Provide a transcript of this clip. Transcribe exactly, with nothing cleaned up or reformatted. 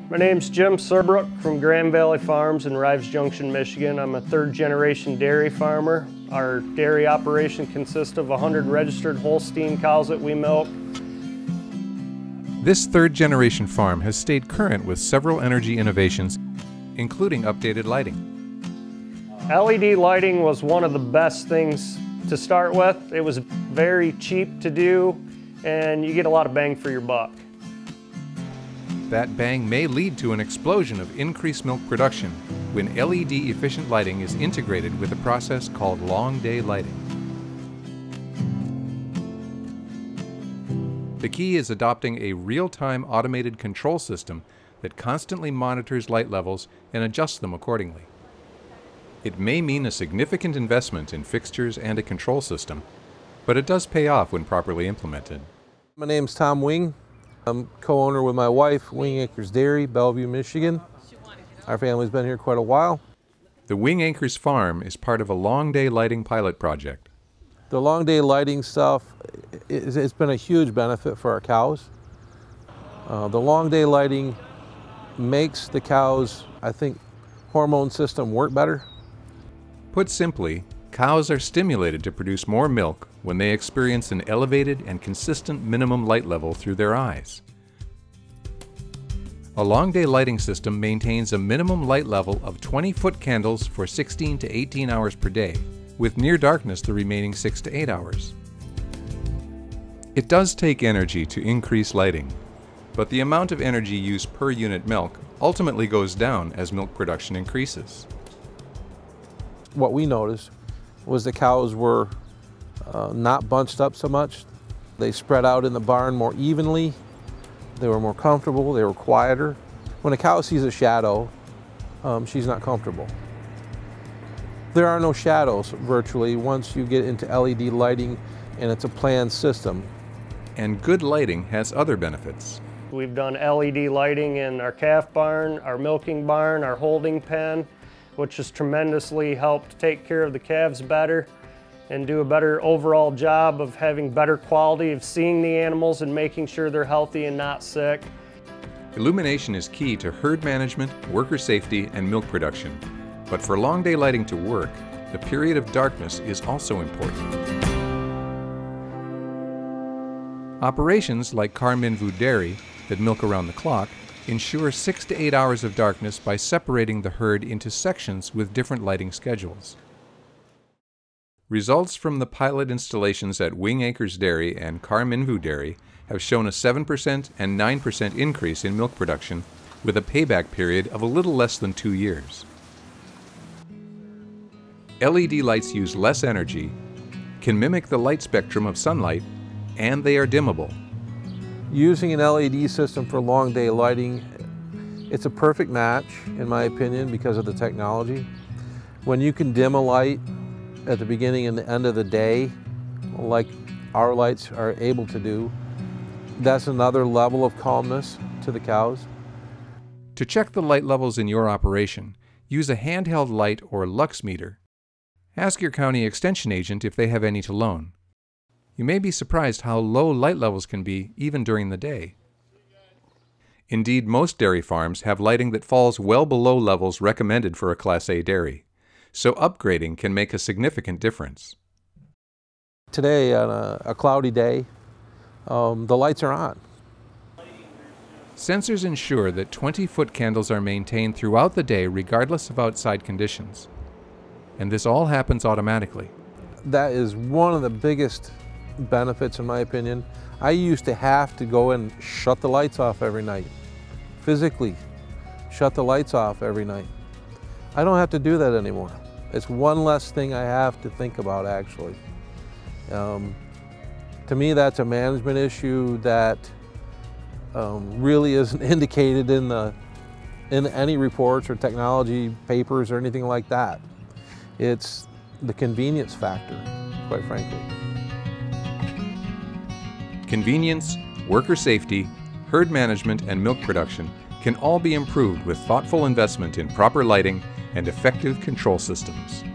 My name's Jim Surbrook from Grand Valley Farms in Rives Junction, Michigan. I'm a third generation dairy farmer. Our dairy operation consists of one hundred registered Holstein cows that we milk. This third generation farm has stayed current with several energy innovations, including updated lighting. L E D lighting was one of the best things to start with. It was very cheap to do and you get a lot of bang for your buck. That bang may lead to an explosion of increased milk production when L E D efficient lighting is integrated with a process called long day lighting. The key is adopting a real-time automated control system that constantly monitors light levels and adjusts them accordingly. It may mean a significant investment in fixtures and a control system, but it does pay off when properly implemented. My name's Tom Wing. I'm co-owner with my wife, Wing Acres Dairy, Bellevue, Michigan. Our family's been here quite a while. The Wing Acres Farm is part of a long day lighting pilot project. The long day lighting stuff, it's been a huge benefit for our cows. Uh, the long day lighting makes the cows, I think, hormone system work better. Put simply, cows are stimulated to produce more milk when they experience an elevated and consistent minimum light level through their eyes. A long day lighting system maintains a minimum light level of twenty foot candles for sixteen to eighteen hours per day, with near darkness the remaining six to eight hours. It does take energy to increase lighting, but the amount of energy used per unit milk ultimately goes down as milk production increases. What we noticed was the cows were uh, not bunched up so much. They spread out in the barn more evenly. They were more comfortable, they were quieter. When a cow sees a shadow, um, she's not comfortable. There are no shadows virtually once you get into L E D lighting and it's a planned system. And good lighting has other benefits. We've done L E D lighting in our calf barn, our milking barn, our holding pen, which has tremendously helped take care of the calves better and do a better overall job of having better quality of seeing the animals and making sure they're healthy and not sick. Illumination is key to herd management, worker safety, and milk production. But for long day lighting to work, the period of darkness is also important. Operations like Carminvoo Dairy that milk around the clock ensure six to eight hours of darkness by separating the herd into sections with different lighting schedules. Results from the pilot installations at Wing Acres Dairy and Carminvoo Dairy have shown a seven percent and nine percent increase in milk production with a payback period of a little less than two years. L E D lights use less energy, can mimic the light spectrum of sunlight, and they are dimmable. Using an L E D system for long day lighting, it's a perfect match in my opinion because of the technology. When you can dim a light at the beginning and the end of the day, like our lights are able to do, that's another level of calmness to the cows. To check the light levels in your operation, use a handheld light or lux meter. Ask your county extension agent if they have any to loan. You may be surprised how low light levels can be even during the day. Indeed, most dairy farms have lighting that falls well below levels recommended for a Class A dairy, so upgrading can make a significant difference. Today, on a, a cloudy day, um, the lights are on. Sensors ensure that twenty foot candles are maintained throughout the day regardless of outside conditions. And this all happens automatically. That is one of the biggest benefits in my opinion. I used to have to go and shut the lights off every night. Physically shut the lights off every night. I don't have to do that anymore. It's one less thing I have to think about actually. Um, to me that's a management issue that um, really isn't indicated in, the, in any reports or technology papers or anything like that. It's the convenience factor, quite frankly. Convenience, worker safety, herd management, and milk production can all be improved with thoughtful investment in proper lighting and effective control systems.